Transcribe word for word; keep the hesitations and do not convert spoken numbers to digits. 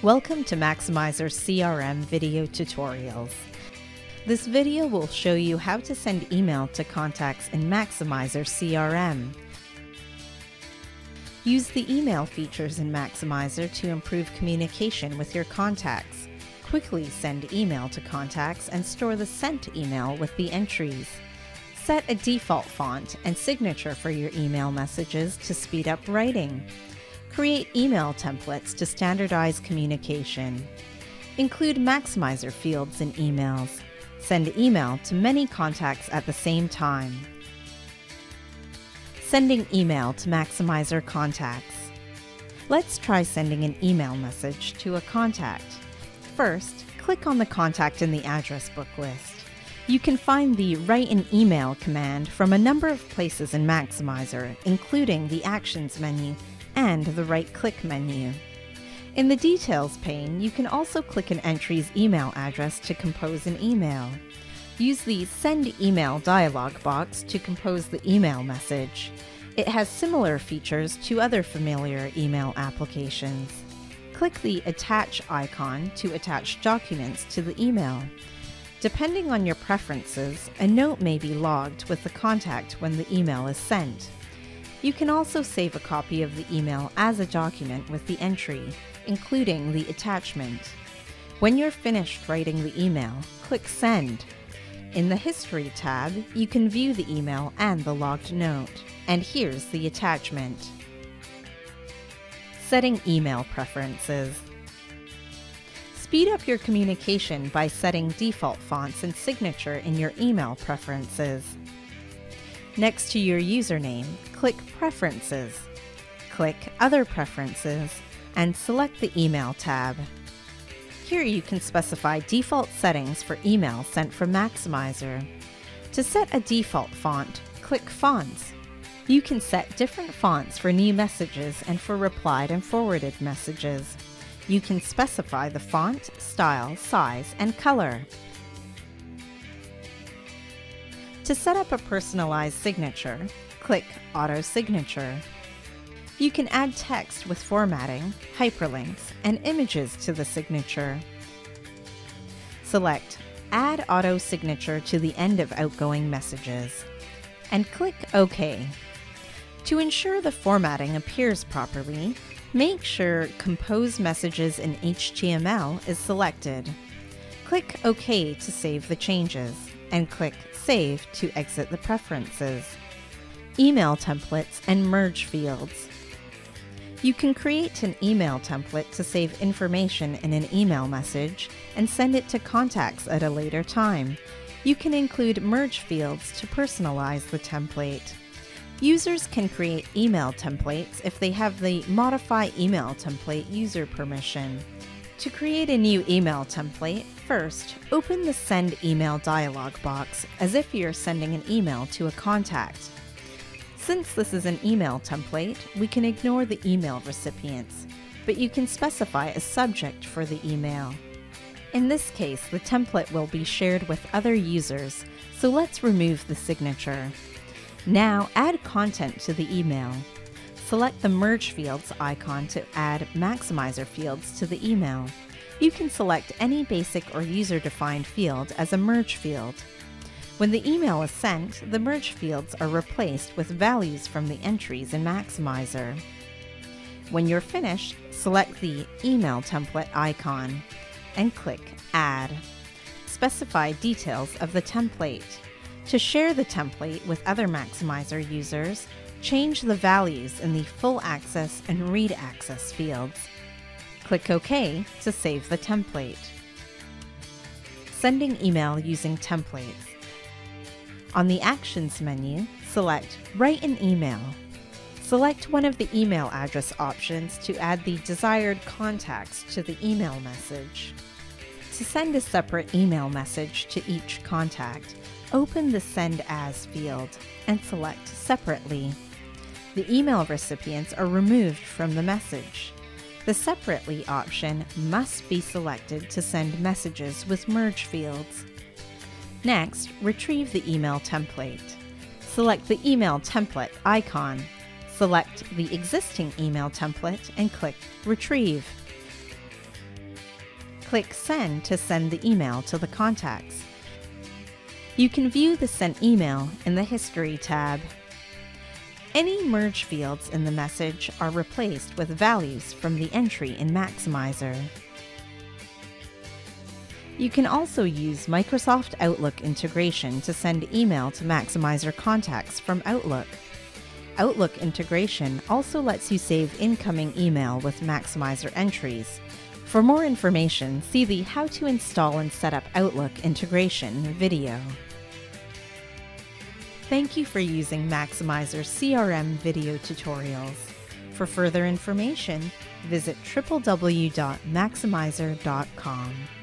Welcome to Maximizer C R M video tutorials. This video will show you how to send email to contacts in Maximizer C R M. Use the email features in Maximizer to improve communication with your contacts. Quickly send email to contacts and store the sent email with the entries. Set a default font and signature for your email messages to speed up writing. Create email templates to standardize communication. Include Maximizer fields in emails. Send email to many contacts at the same time. Sending email to Maximizer contacts. Let's try sending an email message to a contact. First, click on the contact in the address book list. You can find the Write an Email command from a number of places in Maximizer, including the Actions menu and the right-click menu. In the Details pane, you can also click an entry's email address to compose an email. Use the Send Email dialog box to compose the email message. It has similar features to other familiar email applications. Click the Attach icon to attach documents to the email. Depending on your preferences, a note may be logged with the contact when the email is sent. You can also save a copy of the email as a document with the entry, including the attachment. When you're finished writing the email, click Send. In the History tab, you can view the email and the logged note. And here's the attachment. Setting email preferences. Speed up your communication by setting default fonts and signature in your email preferences. Next to your username, click Preferences. Click Other Preferences and select the Email tab. Here you can specify default settings for email sent from Maximizer. To set a default font, click Fonts. You can set different fonts for new messages and for replied and forwarded messages. You can specify the font, style, size, and color. To set up a personalized signature, click Auto Signature. You can add text with formatting, hyperlinks, and images to the signature. Select Add Auto Signature to the end of outgoing messages, and click OK. To ensure the formatting appears properly, make sure Compose Messages in H T M L is selected. Click OK to save the changes, and click Save to exit the preferences. Email templates and merge fields. You can create an email template to save information in an email message and send it to contacts at a later time. You can include merge fields to personalize the template. Users can create email templates if they have the Modify Email Template user permission. To create a new email template, first, open the Send Email dialog box as if you're sending an email to a contact. Since this is an email template, we can ignore the email recipients, but you can specify a subject for the email. In this case, the template will be shared with other users, so let's remove the signature. Now, add content to the email. Select the Merge Fields icon to add Maximizer fields to the email. You can select any basic or user-defined field as a merge field. When the email is sent, the merge fields are replaced with values from the entries in Maximizer. When you're finished, select the Email Template icon and click Add. Specify details of the template. To share the template with other Maximizer users, change the values in the Full Access and Read Access fields. Click OK to save the template. Sending email using templates. On the Actions menu, select Write an Email. Select one of the email address options to add the desired contacts to the email message. To send a separate email message to each contact, open the Send As field and select Separately. The email recipients are removed from the message. The Separately option must be selected to send messages with merge fields. Next, retrieve the email template. Select the Email Template icon. Select the existing email template and click Retrieve. Click Send to send the email to the contacts. You can view the sent email in the History tab. Any merge fields in the message are replaced with values from the entry in Maximizer. You can also use Microsoft Outlook integration to send email to Maximizer contacts from Outlook. Outlook integration also lets you save incoming email with Maximizer entries. For more information, see the How to Install and Set Up Outlook Integration video. Thank you for using Maximizer C R M video tutorials. For further information, visit w w w dot maximizer dot com.